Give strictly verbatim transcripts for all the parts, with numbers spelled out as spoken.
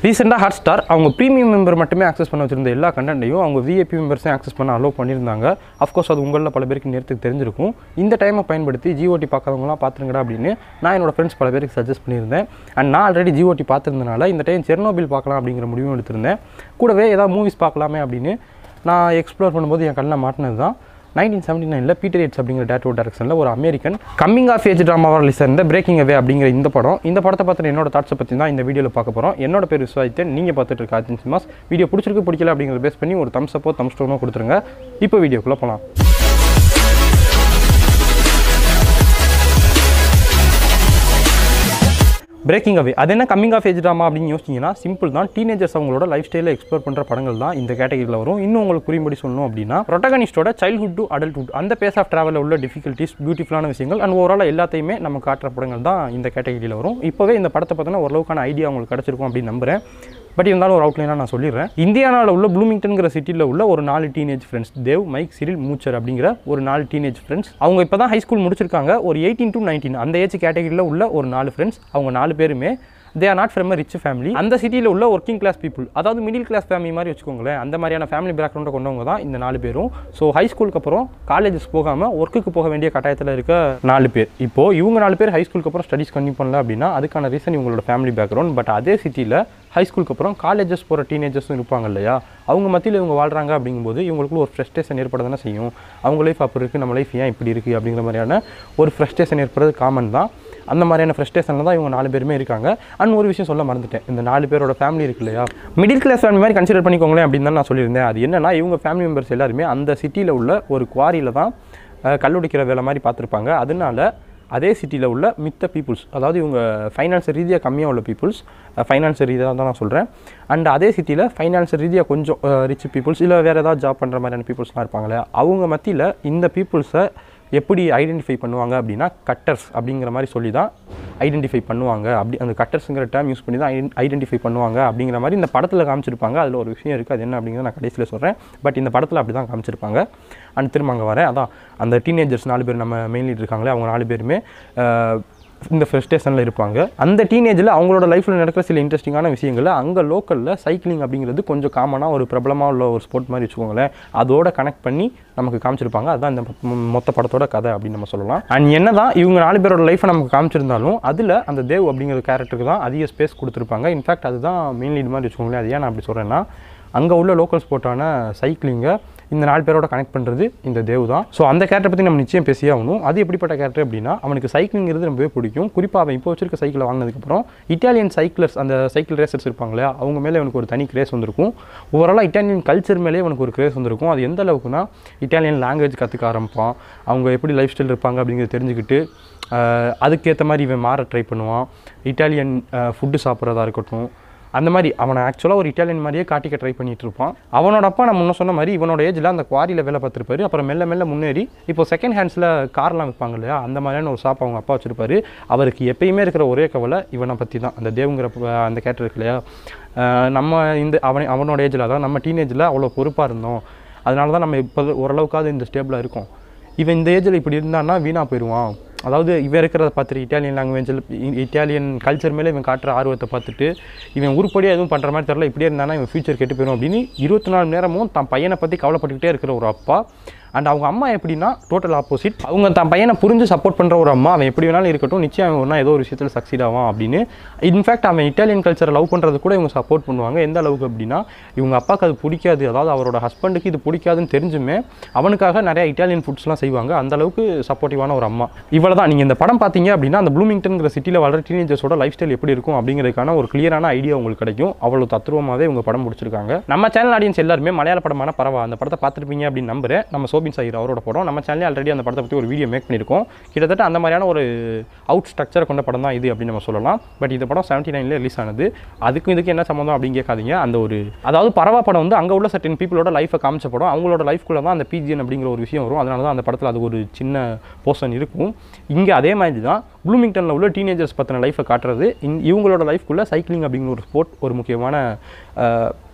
ரீசெண்டாக Hotstar அவங்க premium member மட்டுமே ஆக்சஸ் பண்ண வச்சிருந்த எல்லா கண்டென்ட்டையும் அவங்க விஐபி மெம்பர்ஸையும் ஆக்சஸ் பண்ண அலோவ் பண்ணியிருந்தாங்க. அஃப்கோர்ஸ் அது உங்களில் பல பேருக்கு நேரத்துக்கு தெரிஞ்சிருக்கும். இந்த டைமை பயன்படுத்தி ஜிஓடி பார்க்காதவங்களாம் பார்த்துருங்கடா அப்படின்னு நான் என்னோட ஃப்ரெண்ட்ஸ் பல பேருக்கு சஜஸ்ட் பண்ணியிருந்தேன். அண்ட் நான் ஆல்ரெடி ஜிஓடி பார்த்துருந்தனால இந்த டைம் செர்னோபில் பார்க்கலாம் அப்படிங்கிற முடிவும் எடுத்திருந்தேன். கூடவே ஏதாவது மூவிஸ் பார்க்கலாமே அப்படின்னு நான் எக்ஸ்ப்ளோர் பண்ணும்போது என் கண்ணில் மாட்டினது தான் நைன்டீன் செவன்டி நைனில் பீட்டர் எட்ஸ் அப்படிங்கிற டேரக்டர் டைரக்ஷனில் ஒரு அமெரிக்கன் கம்மிங் ஆஃப் ஏஜ் ட்ராமாவாக ரிலீஸ் ஆயிருந்த பிரேக்கிங் அவே அப்படிங்கிற இந்த படம். இந்த படத்தை பார்த்து என்னோட தாட்ஸை பற்றி தான் இந்த வீடியோவில் பார்க்க போகிறோம். என்னோட பேர் விஸ்வாதித்தன், நீங்கள் பார்த்துட்டு இருக்க ஆர்ஜின் சினிமாஸ். வீடியோ பிடிச்சிருக்கு பிடிக்கல அப்படிங்கிறத பேஸ் பண்ணி ஒரு தம்ஸ் அப்போ தம்ஸ் டவுனோ கொடுத்துருங்க. இப்போ வீடியோக்குள்ளே போகலாம். பிரேக்கிங் அவே அது என்ன கம்மிங் ஆஃப் ஏஜ் ட்ராமா அப்படின்னு யோசிச்சிங்கன்னா சிம்பிள் தான். டீனேஜர்ஸ் அவங்களோட லைஃப் ஸ்டைலை எக்ஸ்ப்ளோர் பண்ணுற படங்கள் தான் இந்த கேட்டகரியில் வரும். இன்னும் உங்களுக்கு புரியும்படி சொல்லணும் அப்படின்னா ப்ரொட்டகனிஸ்டோட சைல்ட்ஹுட் டு அடல்ட்ஹுட் அந்த பேஸ் ஆஃப் ட்ராவலில் உள்ள டிஃபிகல்ட்டிஸ், பியூட்டிஃபுல்லான விஷயங்கள் அண்ட் ஓவரால் எல்லாத்தையுமே நம்ம காட்டுற படங்கள் தான் இந்த கேட்டகரியில் வரும். இப்போவே இந்த படத்தை பார்த்தோன்னா ஓரளவுக்கான ஐடியா உங்களுக்கு கிடச்சிருக்கும் அப்படின்னு நம்புகிறேன். பட் இருந்தாலும் ஒரு அவுட்லைனாக நான் சொல்லிடுறேன். இந்தியாவில் உள்ள ப்ளூமிங்டன்கிற சிட்டியில் உள்ள ஒரு நாலு teenage friends, Dave, Mike, Cyril, Moocher அப்படிங்கிற ஒரு நாலு டீனேஜ் ஃப்ரெண்ட்ஸ். அவங்க இப்போ தான் ஹை ஸ்கூல் முடிச்சிருக்காங்க. ஒரு எயிட்டீன் டு நைன்டீன் அந்த ஏஜ் கேட்டகரியில் உள்ள ஒரு நாலு ஃப்ரெண்ட்ஸ். அவங்க நாலு பேருமே they are not from a rich family. அந்த சிட்டியில் உள்ள ஒர்க்கிங் கிளாஸ் பீப்புள், அதாவது மிடில் கிளாஸ் ஃபேமிலி மாதிரி வச்சுக்கோங்களேன். அந்த மாதிரியான ஃபேமிலி பேக்ரவுண்டை கொண்டவங்க தான் இந்த நாலு பேரும். ஸோ ஹை ஸ்கூலுக்கு அப்புறம் காலேஜஸ் போகாமல் ஒர்க்குக்கு போக வேண்டிய கட்டாயத்தில் இருக்க நாலு பேர். இப்போது இவங்க நாலு பேர் ஹை ஸ்கூலுக்கு அப்புறம் ஸ்டடீஸ் கண்டினியூ பண்ணல அப்படின்னா அதுக்கான ரீசன் இவங்களோட ஃபேமிலி பேக்ரவுண்ட். பட் அதே சிட்டியில் ஹை ஸ்கூலுக்கு அப்புறம் காலேஜஸ் போகிற டீனேஜர்ஸும் இருப்பாங்க இல்லையா, அவங்க மத்தியில் இவங்க வாழ்கிறாங்க அப்படிங்கும்போது இவங்களுக்குள்ள ஒரு ஃப்ரஸ்ட்ரேஷன் ஏற்பட தானே செய்யும். அவங்க லைஃப் அப்படி இருக்குது, நம்ம லைஃப் ஏன் இப்படி இருக்குது அப்படிங்கிற மாதிரியான ஒரு ஃப்ரஸ்ட்ரேஷன் ஏற்படுறது காமன் தான். அந்த மாதிரியான ஃப்ரஸ்ட்ரேஷனில் தான் இவங்க நாலு பேருமே இருக்காங்க. அண்ட் ஒரு விஷயம் சொல்ல மறந்துட்டேன், இந்த நாலு பேரோட ஃபேமிலி இருக்கு இல்லையா, மிடில் கிளாஸ் ஃபேமிலி மாதிரி கன்சிடர் பண்ணிக்கோங்களேன் அப்படின்னு தான் நான் சொல்லியிருந்தேன். அது என்னன்னா இவங்க ஃபேமிலி மெம்பர்ஸ் எல்லாருமே அந்த சிட்டியில் உள்ள ஒரு குவாரியில் தான் கல்லுடிக்கிற வேலை மாதிரி பார்த்துருப்பாங்க. அதனால அதே சிட்டியில் உள்ள மித்த பீப்புள்ஸ், அதாவது இவங்க ஃபைனான்சியல் ரீதியாக கம்மியாக உள்ள பீப்புள்ஸ், ஃபைனான்சியல் ரீதியாக தான் நான் சொல்கிறேன். அண்ட் அதே சிட்டியில் ஃபைனான்சியல் ரீதியாக கொஞ்சம் ரிச் பீப்புள்ஸ் இல்லை வேறு ஏதாவது ஜாப் பண்ணுற மாதிரியான பீப்புள்ஸ்லாம் இருப்பாங்களே, அவங்க மத்தியில் இந்த பீப்புள்ஸை எப்படி ஐடென்டிஃபை பண்ணுவாங்க அப்படின்னா கட்டர்ஸ் அப்படிங்கிற மாதிரி சொல்லி தான் ஐடென்டிஃபை பண்ணுவாங்க. அப்படி அந்த கட்டர்ஸுங்கிற டேர்ம் யூஸ் பண்ணி தான் ஐடென்டிஃபை பண்ணுவாங்க அப்படிங்கிற மாதிரி இந்த படத்தில் காமிச்சிருப்பாங்க. அதில் ஒரு விஷயம் இருக்குது, அது என்ன அப்படிங்கிறத நான் கடைசியில் சொல்கிறேன். பட் இந்த படத்தில் அப்படி தான் காமிச்சிருப்பாங்க. அண்ட் திரும்ப அங்கே வரேன், அதான் அந்த டீனேஜர்ஸ் நாலு பேர் நம்ம மெயின் லீட் இருக்காங்களே, அவங்க நாலு பேருமே இந்த ஃப்ரஸ்ட்ரேஷனில் இருப்பாங்க. அந்த டீனேஜில் அவங்களோட லைஃப்பில் நடக்கிற சில இன்ட்ரெஸ்டிங்கான விஷயங்கள் அங்கே லோக்கலில் சைக்கிளிங் அப்படிங்கிறது கொஞ்சம் காமனாக ஒரு பிரபலமாக உள்ள ஒரு ஸ்போர்ட் மாதிரி வச்சுக்கோங்களேன், அதோட கனெக்ட் பண்ணி நமக்கு காமிச்சிருப்பாங்க. அதுதான் இந்த மொத்த படத்தோட கதை அப்படின்னு நம்ம சொல்லலாம். அண்ட் என்ன தான் இவங்க நாலு பேரோட லைஃப்பை நமக்கு காமிச்சிருந்தாலும் அதில் அந்த தேவ் அப்படிங்கிற கேரக்டருக்கு தான் அதிக ஸ்பேஸ் கொடுத்துருப்பாங்க. இன்ஃபேக்ட் அதுதான் மெயின் லீட் மாதிரி வச்சுக்கோங்களேன். அது ஏன் நான் அப்படி சொல்கிறேன்னா அங்கே உள்ள லோக்கல் ஸ்போர்ட்டான சைக்கிளிங்கை இந்த நாலு பேரோட கனெக்ட் பண்ணுறது இந்த தேவ் தான். ஸோ அந்த கேரக்டரை பற்றி நம்ம நிச்சயம் பேசியே ஆகணும். அது எப்படிப்பட்ட கேரக்டர் அப்படின்னா அவனுக்கு சைக்கிளிங்கிறது ரொம்பவே பிடிக்கும். குறிப்பாக அவன் இப்போ வச்சிருக்க சைக்கிளை வாங்கினதுக்கப்புறம் இட்டாலியன் சைக்கிளர்ஸ், அந்த சைக்கிள் ரேசர்ஸ் இருப்பாங்களே, அவங்க மேலே அவனுக்கு ஒரு தனி கிரேஸ் வந்திருக்கும். ஓவராலாக இட்டாலியன் கல்ச்சர் மேலே அவனுக்கு ஒரு கிரேஸ் வந்திருக்கும். அது எந்த அளவுக்குன்னா இட்டாலியன் லாங்குவேஜ் கற்றுக்க ஆரம்பிப்பான். அவங்க எப்படி லைஃப் ஸ்டைல் இருப்பாங்க அப்படிங்கிறத தெரிஞ்சுக்கிட்டு அதுக்கேற்ற மாதிரி இவன் மாற ட்ரை பண்ணுவான். இட்டாலியன் ஃபுட்டு சாப்பிட்றதா இருக்கட்டும், அந்த மாதிரி அவனை ஆக்சுவலாக ஒரு இட்டாலியன் மாதிரியே காட்டிக்க ட்ரை பண்ணிகிட்டு இருப்பான். அவனோட அப்பா நம்ம முன்ன சொன்ன மாதிரி இவனோட ஏஜில் அந்த குவாரியில் வேலை பார்த்துருப்பாரு. அப்புறம் மெல்ல மெல்ல முன்னேறி இப்போ செகண்ட் ஹேண்ட்ஸில் கார்லாம் விற்பாங்க இல்லையா, அந்த மாதிரியான ஒரு ஷாப் அவங்க அப்பா வச்சுருப்பாரு. அவருக்கு எப்பயுமே இருக்கிற ஒரே கவலை இவனை பற்றி தான். அந்த தேவுங்கிற அந்த கேரக்டர் இருக்கு இல்லையா, நம்ம இந்த அவன் அவனோட ஏஜில் தான் நம்ம டீனேஜில் அவ்வளோ பொறுப்பாக இருந்தோம், அதனால தான் நம்ம இப்போ ஓரளவுக்காவது இந்த ஸ்டேபிளாக இருக்கும். இவன் இந்த ஏஜில் இப்படி இருந்தான்னா வீணாக போயிடுவான். அதாவது இவன் இருக்கிறத பார்த்துட்டு இட்டாலியன் லாங்குவேஜில் இட்டாலியன் கல்ச்சர் மேலே இவன் காட்டுற ஆர்வத்தை பார்த்துட்டு இவன் உருப்படியாக எதுவும் பண்ணுற மாதிரி தெரியல, இப்படியே இருந்தானா இவன் ஃபியூச்சர் கெட்டு போயிடும் அப்படின்னு இருபத்தி நாலு நேரமும் தான் பையனை பற்றி கவலைப்பட்டுக்கிட்டே இருக்கிற ஒரு அப்பா. அண்ட் அவங்க அம்மா எப்படின்னா டோட்டல் ஆப்போசிட். அவங்க தான் பையனை புரிஞ்சு சப்போர்ட் பண்ணுற ஒரு அம்மா. அவன் எப்படி வேணாலும் இருக்கட்டும், நிச்சயம் அவன் ஒன்றா ஏதோ ஒரு விஷயத்தில் சக்சீட் ஆவான் அப்படின்னு. இன்ஃபேக்ட் அவன் இட்டாலியன் கல்ச்சரை லவ் பண்ணுறது கூட இவங்க சப்போர்ட் பண்ணுவாங்க. எந்த அளவுக்கு அப்படின்னா இவங்க அப்பாவுக்கு அது பிடிக்காது, அதாவது அவரோட ஹஸ்பண்டுக்கு இது பிடிக்காதுன்னு தெரிஞ்சுமே அவனுக்காக நிறையா இட்டாலியன் ஃபுட்ஸ்லாம் செய்வாங்க. அந்த அளவுக்கு சப்போர்ட்டிவான ஒரு அம்மா. இவ்வளோ தான். நீங்கள் இந்த படம் பார்த்தீங்க அப்படின்னா அந்த ப்ளூமிங்டன்கிற சிட்டியில் வளர டீனேஜர்ஸோட லைஃப் ஸ்டைல் எப்படி இருக்கும் அப்படிங்கிறதுக்கான ஒரு கிளியரான ஐடியா உங்களுக்கு கிடைக்கும். அவ்வளோ தத்ரூபமாகவே இவங்க படம் முடிச்சிருக்காங்க. நம்ம சேனல் ஆடியன்ஸ் எல்லாருமே மலையாள படமான பரவா அந்த படத்தை பார்த்துருப்பீங்க அப்படின்னு நம்புறேன். நம்ம சோபின் சாயிர் அவரோட படம். நம்ம சேனல்ல ஆல்ரெடி அந்த படத்தை பற்றி ஒரு வீடியோ மேக் பண்ணியிருக்கோம். கிட்டத்தட்ட அந்த மாதிரியான ஒரு அவுட் ஸ்ட்ரக்சரை கொண்ட படம் தான் இது அப்படின்னு நம்ம சொல்லலாம். பட் இந்த படம் செவன்டி நைன்ல ரிலீஸ் ஆனது. அதுக்கும் இதுக்கு என்ன சம்மந்தம் அப்படின்னு கேட்காதீங்க. அந்த ஒரு அதாவது பரவா படம் வந்து அங்கே உள்ள சர்டன் பீப்புளோட லைஃபை காமிச்ச படம். அவங்களோட லைஃப்குள்ளே தான் அந்த பிஜிஎன் அப்படிங்கிற ஒரு விஷயம் வரும். அதனால தான் அந்த படத்தில் அது ஒரு சின்ன போர்ஷன் இருக்கும். இங்கே அதே மாதிரி தான் ப்ளூமிங்டனில் உள்ள டீனேஜர்ஸ் பற்றின லைஃபை காட்டுறது. இவங்களோட லைஃப்குள்ளே சைக்கிளிங் அப்படிங்கிற ஒரு ஸ்போர்ட் ஒரு முக்கியமான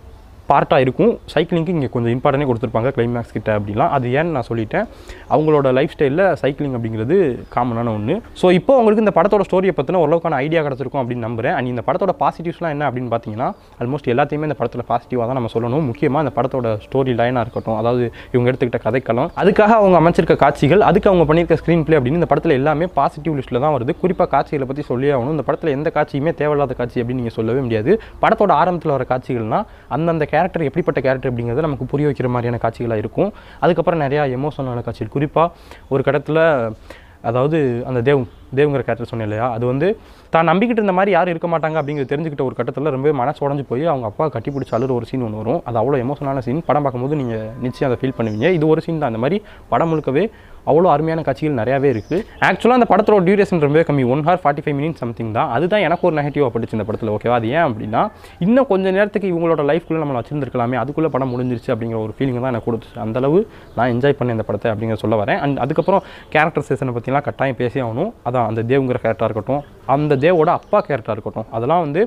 பார்ட்டாக இருக்கும். சைக்கிளிங்க்கு இங்கே கொஞ்சம் இம்பார்ட்டனே கொடுத்துருப்பாங்க கிளைமேக்ஸ் கிட்ட அப்படிலாம். அது ஏன்னு நான் சொல்லிட்டேன். அவங்களோட லைஃப் ஸ்டைலில் சைக்கிளிங் அப்படிங்கிறது காமனான ஒன்று. ஸோ இப்போ உங்களுக்கு இந்த படத்தோட ஸ்டோரியை பற்றின ஓரளவுக்கான ஐடியா கிடச்சிருக்கும் அப்படின்னு நம்புறேன். அண்ட் இந்த படத்தோட பாசிட்டிவ்ஸ்லாம் என்ன அப்படின்னு பார்த்தீங்கன்னா ஆல்மோஸ்ட் எல்லாத்தையுமே இந்த படத்தில் பாசிட்டிவாக தான் நம்ம சொல்லணும். முக்கியமாக இந்த படத்தோட ஸ்டோரி லைனாக இருக்கட்டும், அதாவது இவங்க எடுத்துக்கிட்ட கதைக்களம், அதுக்காக அவங்க அமைச்சிருக்க காட்சிகள், அதுக்கு அவங்க பண்ணியிருக்க ஸ்க்ரீன் பிளே அப்படின்னு இந்த படத்தில் எல்லாமே பாசிட்டிவ் லிஸ்ட்டில் தான் வருது. குறிப்பாக காட்சிகளை பற்றி சொல்லி ஆகணும். இந்த படத்தில் எந்த காட்சியுமே தேவையில்லாத காட்சி அப்படின்னு நீங்கள் சொல்லவே முடியாது. படத்தோட ஆரம்பத்தில் வர காட்சிகள்னால் அந்தந்த கேரக்டர் எப்படிப்பட்ட கேரக்டர் அப்படிங்கிறத நமக்கு புரிய வைக்கிற மாதிரியான காட்சிகளாக இருக்கும். அதுக்கப்புறம் நிறையா எமோஷனலான காட்சிகள், குறிப்பாக ஒரு கடத்தில் அதாவது அந்த தேவ் தேவுங்கிற கேரக்டர் சொன்னேன் இல்லையா, அது வந்து தான் நம்பிக்கிட்டு இருந்த மாதிரி யாரும் இருக்க மாட்டாங்க அப்படிங்கிறது தெரிஞ்சுக்கிட்ட ஒரு கட்டத்தில் ரொம்ப மனசு உடஞ்சு போய் அவங்க அப்பா கட்டி பிடிச்சி அழுற ஒரு சீன் ஒன்று வரும். அது அவ்வளோ எமோஷனலான சீன். படம் பார்க்கும்போது நீங்கள் நிச்சயம் அதை ஃபீல் பண்ணுவீங்க. இது ஒரு சீன் தான். அந்த மாதிரி படம் முழுக்கவே அவ்வளோ அருமையான காட்சிகள் நிறையாவே இருக்குது. ஆக்சுவலாக அந்த படத்தோட டியூரேஷன் ரொம்பவே கம்மி, one hour forty five minutes something தான். அதுதான் எனக்கு ஒரு நெகட்டிவாக பட்டுச்சு இந்த படத்தில். ஓகேவா, அது ஏன் அப்படின்னா இன்னும் கொஞ்சம் நேரத்துக்கு இவங்களோட லைஃப்குள்ளே நம்மளை வச்சிருந்துருக்கலாமே, அதுக்குள்ளே படம் முடிஞ்சிருச்சு அப்படிங்கிற ஒரு ஃபீலிங் தான் எனக்கு கொடுத்துச்சு. அந்தளவு நான் என்ஜாய் பண்ணேன் இந்த படத்தை அப்படிங்கிற சொல்ல வரேன். அண்ட் அதுக்கப்புறம் கேரக்டர் செஷனை பற்றிலாம் கட்டாயம் பேசி ஆகணும். அதான் அந்த தேவுங்கிற கேரக்டராக இருக்கட்டும், அந்த தேவோட அப்பா கேரக்டராக இருக்கட்டும், அதெல்லாம் வந்து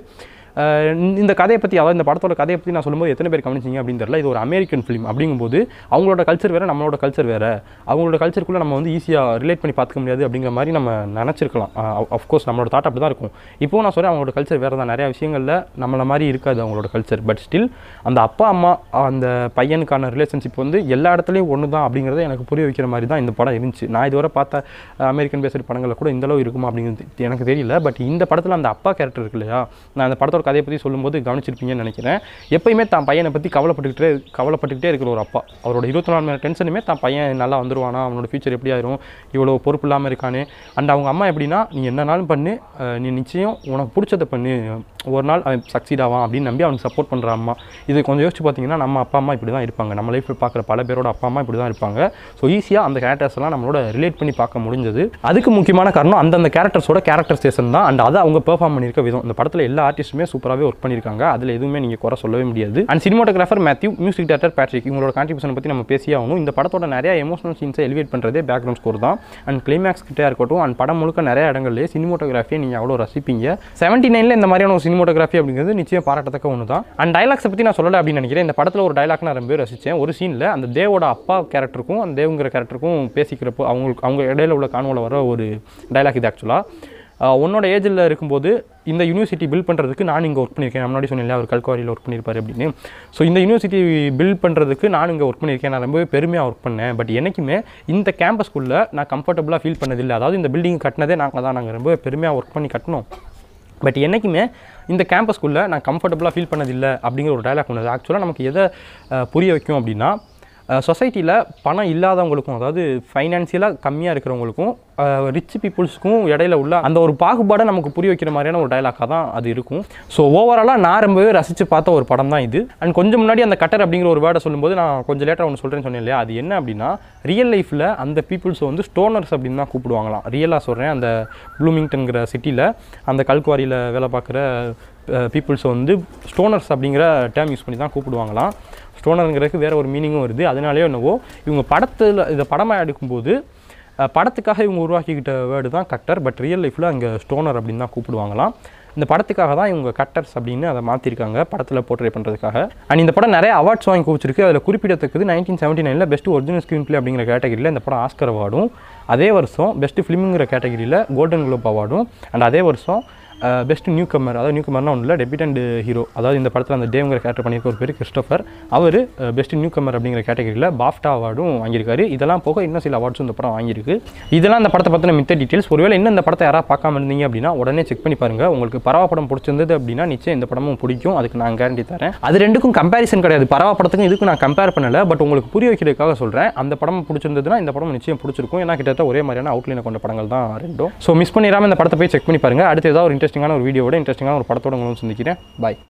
இந்த கதையை பற்றி, அதாவது இந்த படத்தோட கதையை பற்றி நான் சொல்லும்போது எத்தனை பேர் கவனிச்சிங்க அப்படின்னு தெரியல. இது ஒரு அமெரிக்கன் ஃபிலிம் அப்படிங்கும்போது அவங்களோட கல்ச்சர் வேறு, நம்மளோட கல்ச்சர் வேறு. அவங்களோட கல்ச்சருக்குள்ளே நம்ம வந்து ஈஸியாக ரிலேட் பண்ணி பார்த்துக்க முடியாது அப்படிங்கிற மாதிரி நம்ம நினச்சிருக்கலாம். அஃப்கோர்ஸ் நம்மளோட தாட் அப்படி தான் இருக்கும். இப்போ நான் சொல்கிறேன், அவங்களோட கல்ச்சர் வேறு தான். நிறையா விஷயங்களில் நம்மளை மாதிரி இருக்காது அவங்களோட கல்ச்சர். பட் ஸ்டில் அந்த அப்பா அம்மா அந்த பையனுக்கான ரிலேஷன்ஷிப் வந்து எல்லா இடத்துலையும் ஒன்று தான் அப்படிங்கிறத எனக்கு புரிய வைக்கிற மாதிரி தான் இந்த படம் இருந்துச்சு. நான் இதுவரை பார்த்த அமெரிக்கன் பேசுகிற படங்களில் கூட இந்தளவு இருக்குமா அப்படிங்கிறது எனக்கு தெரியல. பட் இந்த படத்தில் அந்த அப்பா கேரக்டர் இருக்கு இல்லையா, நான் அந்த படத்தோட கதையை பற்றி சொல்லும்போது கவனிச்சிருப்பீங்கன்னு நினைக்கிறேன். எப்பயுமே தான் பையனை பற்றி கவலைப்பட்டுக்கிட்டே கவலைப்பட்டுக்கிட்டே இருக்கிற ஒரு அப்பா. அவரோட இருபத்தி நாலு மணி டென்ஷனுமே தான் பையன் நல்லா வந்துருவானா, அவனோட ஃபியூச்சர் எப்படி ஆயிரும், இவ்வளோ பொறுப்பு இல்லாமல் இருக்கானே. அண்ட் அவங்க அம்மா எப்படின்னா, நீ என்னன்னாலும் பண்ணு, நீ நிச்சயம் உனக்கு பிடிச்சதை பண்ணு, ஒரு நாள் அவன் சக்சீட் ஆவான் அப்படின்னு நம்பி அவனுக்கு சப்போர்ட் பண்ணுற அம்மா. இது கொஞ்சம் யோசிச்சு பார்த்தீங்கன்னா நம்ம அப்பா அம்மா இப்படி தான் இருப்பாங்க. நம்ம லைஃப்பில் பார்க்குற பல பேரோட அப்பா அம்மா இப்படி தான் இருப்பாங்க. ஸோ ஈஸியாக அந்த கேரக்டர்ஸ்லாம் நம்மளோட ரிலேட் பண்ணி பார்க்க முடிஞ்சது. அதுக்கு முக்கியமான காரணம் அந்தந்த கேரக்டர்ஸோட கேரக்டர் ஸ்டேஷன் தான். அண்ட் அதை அவங்க பெர்ஃபார்ம் பண்ணியிருக்க விதம். இந்த படத்தில் எல்லா ஆர்டிஸ்ட்டுமே சூப்பராகவே ஒர்க் பண்ணியிருக்காங்க. அதில் எதுவுமே நீங்கள் குறை சொல்லவே முடியாது. And cinematographer Matthew, music director Patrick, இவங்களோட கான்ட்ரிபியூஷன் பற்றி நம்ம பேசியே ஆகணும். இந்த படத்தோட நிறைய எமோஷனல் சீன்ஸை எலிவேட் பண்ணுறதே பேக்ரவுண்ட் ஸ்கோர் தான். அண்ட் கிளைமேக்ஸ் கிட்டே இருக்கட்டும், அண்ட் படம் முழுக்க நிறைய இடங்கள்லேயே சினிமாட்டோகிராஃபியை நீங்கள் அவ்வளோ ரசிப்பீங்க. செவன்டி நைனில் இந்த மாதிரியான ஒரு சினிமாட்டோகிராஃபி அப்படிங்கிறது நிச்சயம் பாராட்டத்தக்க ஒன்று தான். அண்ட் டைலாக்ஸை பற்றி நான் சொல்லலை அப்படின்னு நினைக்கிறேன். இந்த படத்தில் ஒரு டைலாக் நான் ரொம்ப ரசித்தேன். ஒரு சீனில் அந்த தேவோட அப்பா கேரக்டருக்கும் அந்த தேவுங்கிற கேரக்டருக்கும் பேசிக்கிறப்போ அவங்களுக்கு அவங்க இடையில உள்ள காணொலியில் வர ஒரு டைலாக் இது. ஆக்சுவலாக உன்னோட ஏஜில் இருக்கும்போது இந்த யூனிவர்சிட்டி பில்ட் பண்ணுறதுக்கு நான் இங்கே ஒர்க் பண்ணியிருக்கேன். முன்னாடி சொன்னேன் அவர் கல்குவாரியில் ஒர்க் பண்ணியிருப்பார் அப்படின்னு. ஸோ இந்த யூனிவர்சிட்டி பில்ட் பண்ணுறதுக்கு நான் இங்கே ஒர்க் பண்ணியிருக்கேன். நான் ரொம்பவே பெருமையாக ஒர்க் பண்ணேன். பட் என்றைக்குமே இந்த கேம்பஸ்குள்ளே நான் கம்ஃபர்டபுளாக ஃபீல் பண்ணதில்லை. அதாவது இந்த பில்டிங் கட்டினதே நாங்கள் தான், நாங்கள் ரொம்பவே பெருமையாக ஒர்க் பண்ணி கட்டணும். பட் என்றைக்குமே இந்த கேம்பஸ்குள்ளே நான் கம்ஃபர்டபுளாக ஃபீல் பண்ணதில்லை அப்படிங்கிற ஒரு டைலாக் ஒன்று. ஆக்சுவலாக நமக்கு எதை புரிய வைக்கும் அப்படின்னா, சொசைட்டியில் பணம் இல்லாதவங்களுக்கும், அதாவது ஃபைனான்சியலாக கம்மியாக இருக்கிறவங்களுக்கும் ரிச் பீப்புள்ஸுக்கும் இடையில உள்ள அந்த ஒரு பாகுபாடை நமக்கு புரிய வைக்கிற மாதிரியான ஒரு டைலாக்காக தான் அது இருக்கும். ஸோ ஓவராலாக நான் ரொம்பவே ரசித்து பார்த்த ஒரு படம் தான் இது. அண்ட் கொஞ்சம் முன்னாடி அந்த கட்டர் அப்படிங்கிற ஒரு வேர்டை சொல்லும்போது நான் கொஞ்சம் லேட்டாக ஒன்று சொல்கிறேன்னு சொன்னேன் இல்லையா, அது என்ன அப்படின்னா, ரியல் லைஃப்பில் அந்த பீப்புள்ஸை வந்து ஸ்டோனர்ஸ் அப்படின்னு தான் கூப்பிடுவாங்களாம். ரியலாக சொல்கிறேன், அந்த ப்ளூமிங்டன்கிற சிட்டியில் அந்த கல்குவாரியில் வேலை பார்க்குற பீப்புள்ஸை வந்து ஸ்டோனர்ஸ் அப்படிங்கிற டேர்ம் யூஸ் பண்ணி தான் கூப்பிடுவாங்களாம். ஸ்டோனருங்கிறதுக்கு வேறு ஒரு மீனிங்கும் வருது. அதனாலே என்னவோ இவங்க படத்தில் இதை படமாக எடுக்கும்போது படத்துக்காக இவங்க உருவாக்கிக்கிட்ட வேர்டு தான் கட்டர். பட் ரியல் லைஃப்பில் அங்கே ஸ்டோனர் அப்படின்னு தான் கூப்பிடுவாங்களாம். இந்த படத்துக்காக தான் இவங்க கட்டர்ஸ் அப்படின்னு அதை மாற்றிருக்காங்க படத்தில் போர்ட்ரே பண்ணுறதுக்காக. அண்ட் இந்த படம் நிறைய அவார்ட்ஸ் வாங்கி குவிச்சிருக்கு. அதில் குறிப்பிடத்தக்கது நைன்டீன் செவன்ட்டி நைனில் பெஸ்ட் ஒரிஜினல் ஸ்க்ரீன் பிளே அப்படிங்கிற கேட்டகரியில் இந்த படம் ஆஸ்கர் அவார்டும், அதே வருஷம் பெஸ்ட் ஃபிலிமுங்கிற கேட்டகரியில் கோல்டன் குளோப் அவார்டும், அண்ட் அதே வருஷம் பெஸ்ட் நியூ கம்மர், அதாவது நியூ கம்மர்னா ஒன்றும் இல்லை, டெபியூட்டன்ட் ஹீரோ, அதாவது இந்த படத்தில் அந்த தேவுங்கிற கேரக்டர் பண்ணியிருக்க ஒரு பேர் கிறிஸ்டோஃபர், அவர் பெஸ்ட் நியூ கம்மர் அப்படிங்கிற கேட்டகரியில் பாஃப்டா அவார்டும் வாங்கியிருக்காரு. இதெல்லாம் போக இன்னும் சில அவார்ட்ஸும் இந்த படம் வாங்கியிருக்கு. இதெல்லாம் அந்த படத்தை பற்றின மித்த டீட்டெயில்ஸ். ஒருவேளை இன்னும் இந்த படத்தை யாராவது பார்க்காம இருந்தீங்க அப்படின்னா உடனே செக் பண்ணி பாருங்கள். உங்களுக்கு பரவா படம் பிடிச்சிருந்தது அப்படின்னா நிச்சயம் இந்த படமும் பிடிக்கும். அதுக்கு நான் கேரண்டி தரேன். அது ரெண்டுக்கும் கம்பேரிசன் கிடையாது. பரவா படத்துக்கும் இதுக்கும் நான் கம்பேர் பண்ணலை. பட் உங்களுக்கு புரிய வைக்கிறதுக்காக சொல்கிறேன். அந்த படம் பிடிச்சிருந்ததுன்னா இந்த படம் நிச்சயம் பிடிச்சிருக்கும். ஏன்னா கிட்டத்தட்ட ஒரே மாதிரியான அவுட்லைனை கொண்ட படங்கள் தான் ரெண்டும். ஸோ மிஸ் பண்ணிடாமல் இந்த படத்தை போய் செக் பண்ணி பாருங்கள். அடுத்து ஏதாவது ஒரு இன்ட்ரெஸ்டிங்கான ஒரு வீடியோட இன்ட்ரெஸ்டிங்கான ஒரு படத்தோட உங்களும் சந்திக்கிறேன். பாய்.